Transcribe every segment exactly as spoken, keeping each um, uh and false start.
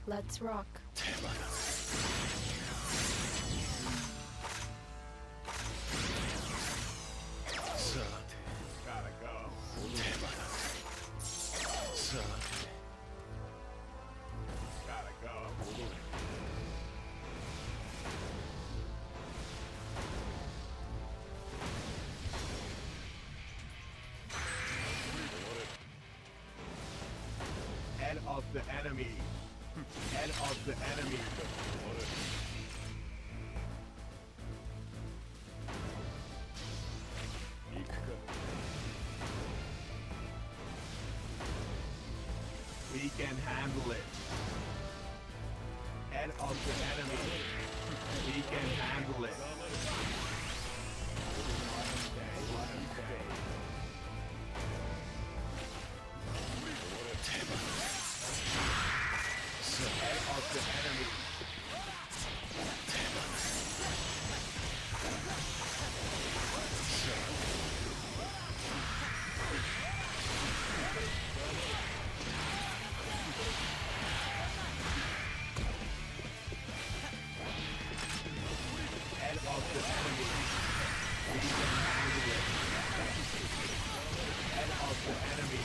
Let's rock. Gotta go. Gotta go. Head of the enemy. Head of the enemy. We can handle it. Head of the enemy. We can handle it. Head of the enemy. Head of the enemy. We can handle it. Head of the enemy.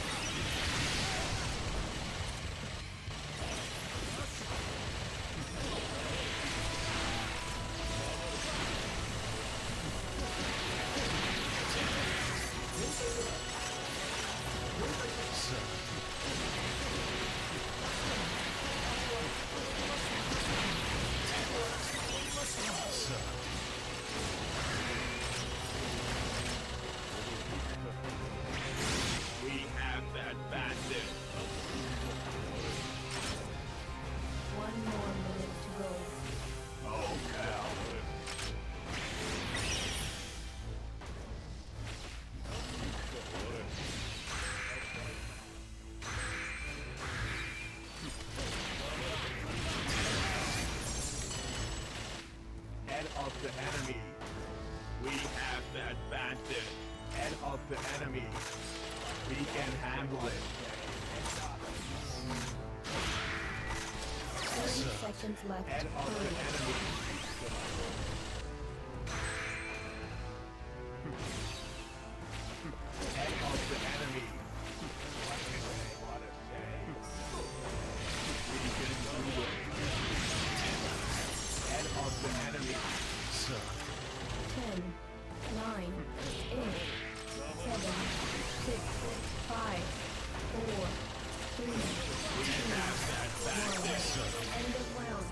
We have that bandit. One more minute to go. Oh, hell. Head of the enemy. We have that bandit. Head of the enemy. We can handle it. thirty seconds left. Head of the Hurry. enemy. Head of the enemy. What a day. We can do it. Head of the enemy. Ten, nine, eight, seven, six, five, four, three, We have that bandit. end of round.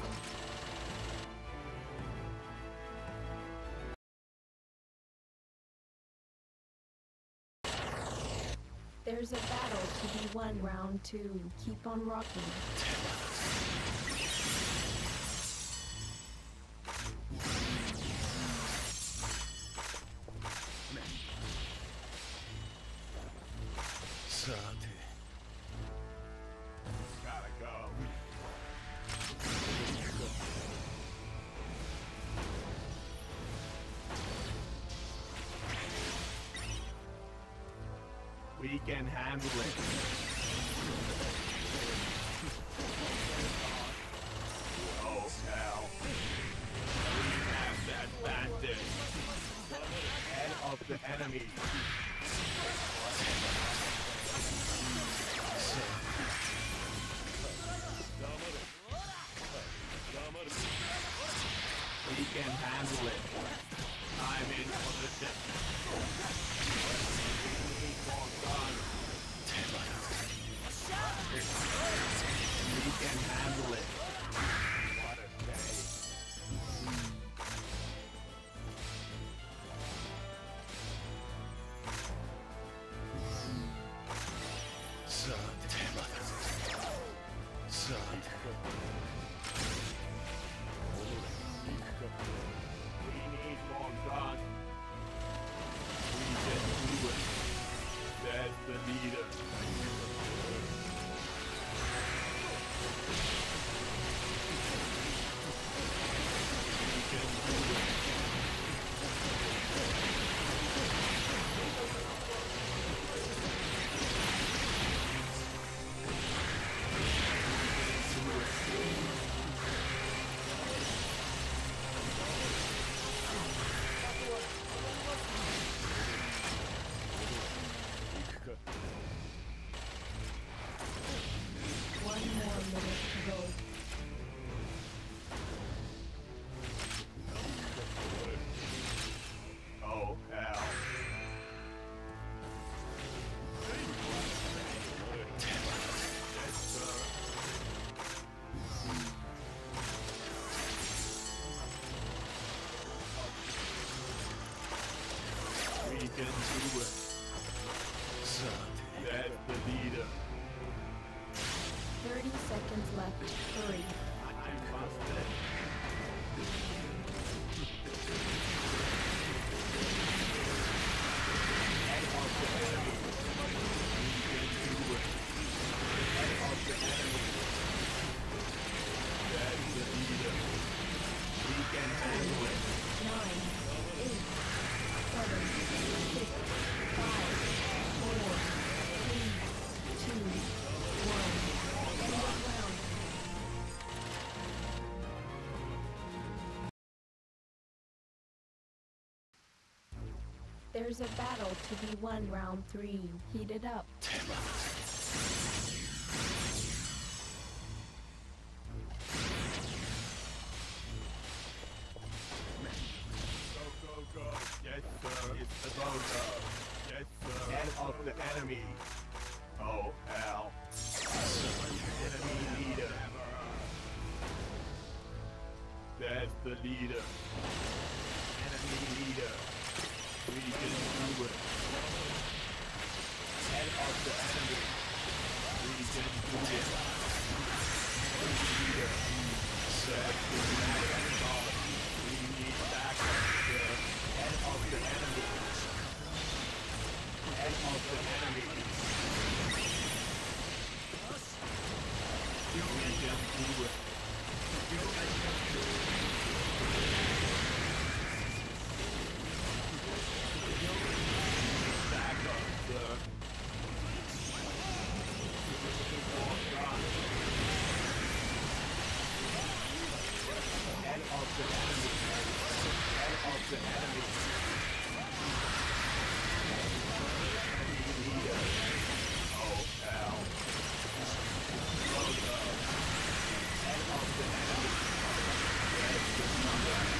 There's a battle to be won. Round two. Keep on rocking. Gotta go. We can handle it. Oh, hell. We have that bandit. Head of the enemy. We can handle it. I'm in for the tip. We can handle it. What a day. We need more guns. We can do it. That's the leader. We can do it. Do it. can do it. That's the leader. thirty seconds left. Hurry. I'm busted. Head of the enemy. We can do it. Head of the enemy. That's the leader. We can handle it. Nine, eight, seven, six, five, four, three, two, one. End of round. There's a battle to be won. Round three. Heat it up. Go, go, go. Yes, sir. It's the Bozo. Yes, sir. Head of the enemy. Oh, hell. Enemy leader. That's the leader. Enemy leader. We can do it. Head of the enemy. We can do it. Enemy leader. That's the leader. We need backup. The head of the enemy. Head of the enemy. We can do it. Backup, sir. Head of the enemy. Head of the enemy. Enemy leader. Oh, hell. Bozo. Head of the enemy. That's the leader.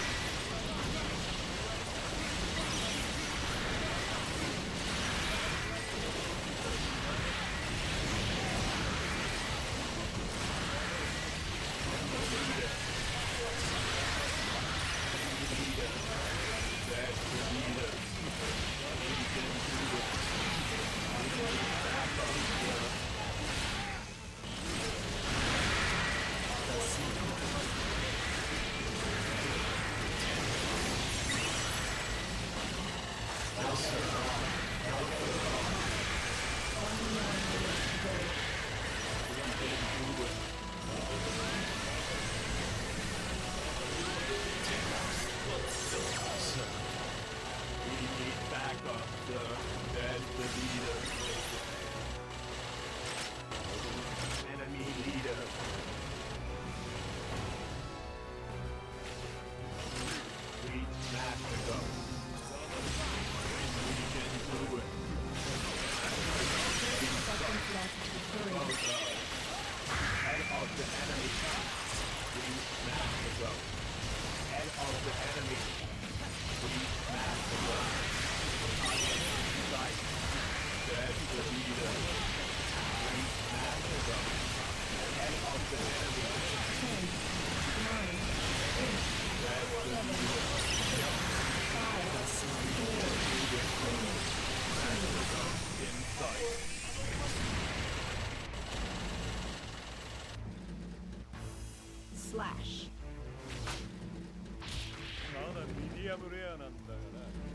Slash. まだミディアムレアなんだがな。